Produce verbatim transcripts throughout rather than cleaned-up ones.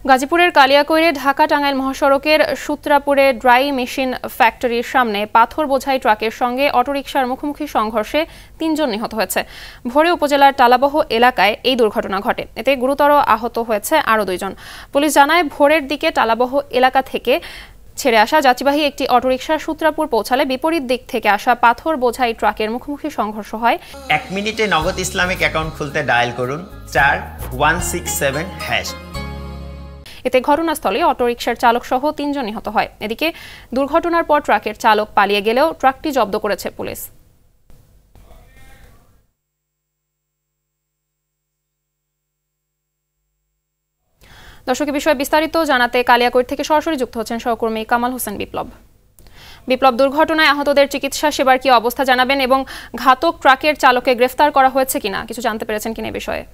গাজীপুরের কালিয়াকৈরে ঢাকা টাঙ্গাইল মহাসড়কের সূত্রাপুরে dry machine ফ্যাক্টরির সামনে পাথর বোঝাই ট্রাকের সঙ্গে অটোরিকশার মুখোমুখি সংঘর্ষে তিনজন নিহত হয়েছে। ভোরে উপজেলার টালাবহ এলাকায় এই দুর্ঘটনা ঘটে। এতে গুরুতর আহত হয়েছে আরও দুইজন। পুলিশ জানায়, ভোরের দিকে টালাবহ এলাকা থেকে ছেড়ে আসা যাত্রীবাহী একটি অটোরিকশা সূত্রাপুর পৌঁছালে বিপরীত দিক থেকে আসা পাথর বোঝাই ট্রাকের মুখোমুখি সংঘর্ষ হয়। এক মিনিটে নগদ ইসলামিক অ্যাকাউন্ট খুলতে ডায়াল করুন চার ওয়ান সিক্স সেভেন হ্যাশ। এতে ঘটনাস্থলে অটোরিকশার চালক সহ তিনজন নিহত হয়। এদিকে দুর্ঘটনার পর ট্রাকের চালক পালিয়ে গেলেও ট্রাকটি জব্দ করেছে পুলিশ। দর্শক, এই বিষয়ে বিস্তারিত জানাতে কালিয়াকৈর থেকে সরাসরি যুক্ত হচ্ছেন সহকর্মী কামাল হোসেন বিপ্লব। বিপ্লব, দুর্ঘটনায় আহতদের চিকিৎসা সেবার কি অবস্থা জানাবেন এবং ঘাতক ট্রাকের চালককে গ্রেফতার করা হয়েছে কিনা কিছু জানতে পেরেছেন কিনা এই বিষয়ে?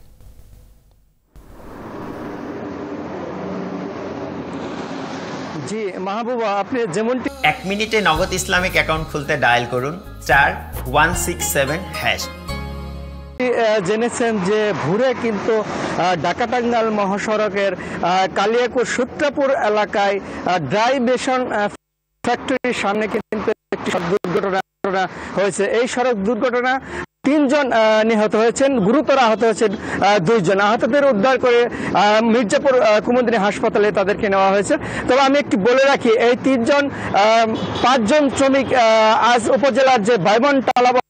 জি মাহবুবা, আপনি যেমনটি এক মিনিটে নগদ ইসলামিক অ্যাকাউন্ট খুলতে ডায়াল করুন চার ওয়ান সিক্স সেভেন হ্যাশ। জেনেছেন যে ভোরে কিন্তু ঢাকা টাঙ্গাইল মহাসড়কের কালিয়াকৈর সূত্রাপুর এলাকায় ড্রাই মেশিন ফ্যাক্টরির সামনে কিন্তু একটি দুর্ঘটনা হয়েছে। এই সড়ক দুর্ঘটনা তিনজন নিহত হয়েছেন, গুরুতর আহত হয়েছেন দুইজন। আহতদের উদ্ধার করে মির্জাপুর কুমুদিনী হাসপাতালে তাদেরকে নেওয়া হয়েছে। তবে আমি একটু বলে রাখি, এই তিনজন পাঁচজন শ্রমিক আজ উপজেলার যে বাইবন টালাবহ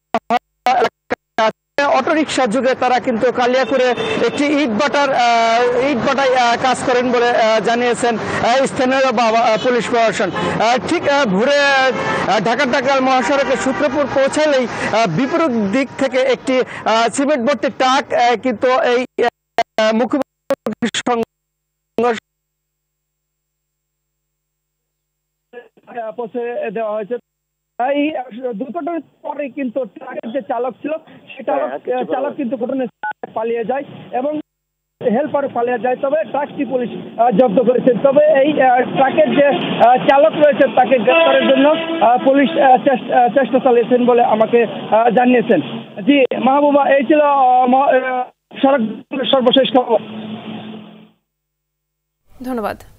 অটোরিকশা যুগে তারা কিন্তু কালিয়াকৈরে একটি ইট বাটার ইট বাটায় কাজ করেন বলে জানিয়েছেন স্থানীয় পুলিশ প্রশাসন। ঠিক ভোরে ঢাকা টাঙ্গাইল মহাসড়কের সূত্রপুর পৌঁছালেই বিপরীত দিক থেকে একটি সিমেন্ট ভর্তি ট্রাক কিন্তু এই মুখোমুখি সংঘর্ষ পৌঁছে দেওয়া হয়েছে। এই দুর্ঘটনার পরে কিন্তু ট্রাকের যে চালক ছিল সে চালক কিন্তু ঘটনাস্থলে পালিয়ে যায় এবং হেল্পার পালিয়ে যায়। তবে ট্রাকটি পুলিশ জব্দ করেছে। তবে এই ট্রাকের যে চালক রয়েছে তাকে গ্রেফতারের জন্য পুলিশ চেষ্টা চালিয়েছেন বলে আমাকে জানিয়েছেন। জি মাহবুবা, এই ছিল সড়ক সর্বশেষ খবর। ধন্যবাদ।